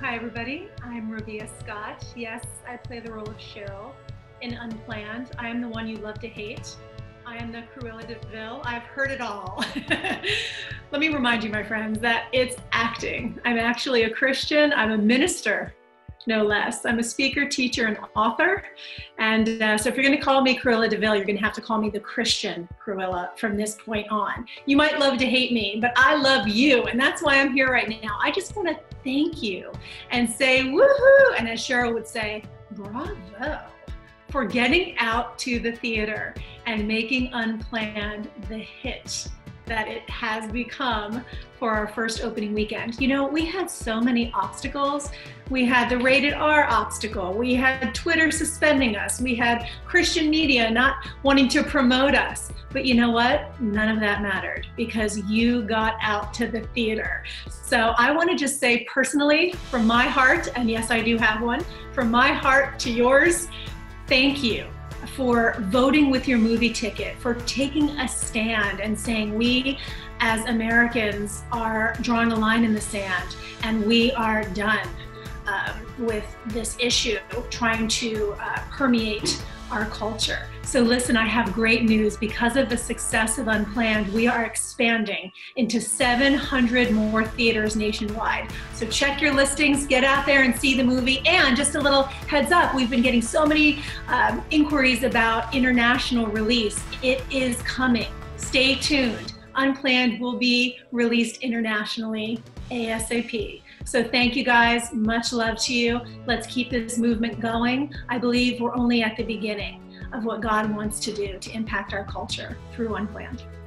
Hi everybody, I'm Robia Scott. Yes, I play the role of Cheryl in Unplanned. I am the one you love to hate. I am the Cruella de Vil. I've heard it all. Let me remind you, my friends, that it's acting. I'm actually a Christian. I'm a minister, no less. I'm a speaker, teacher, and author. And so if you're going to call me Cruella de Vil, you're going to have to call me the Christian Cruella from this point on. You might love to hate me, but I love you. And that's why I'm here right now. I just want to thank you and say woohoo. And as Cheryl would say, bravo for getting out to the theater and making Unplanned the hit that it has become for our first opening weekend. You know, we had so many obstacles. We had the rated R obstacle. We had Twitter suspending us. We had Christian media not wanting to promote us. But you know what? None of that mattered because you got out to the theater. So I want to just say personally, from my heart, and yes, I do have one, from my heart to yours, thank you for voting with your movie ticket, for taking a stand and saying we as Americans are drawing a line in the sand and we are done with this issue trying to permeate our culture. So listen, I have great news. Because of the success of Unplanned, we are expanding into 700 more theaters nationwide. So check your listings, get out there and see the movie. And just a little heads up, we've been getting so many inquiries about international release. It is coming. Stay tuned. Unplanned will be released internationally ASAP. So thank you guys, much love to you. Let's keep this movement going. I believe we're only at the beginning of what God wants to do to impact our culture through Unplanned.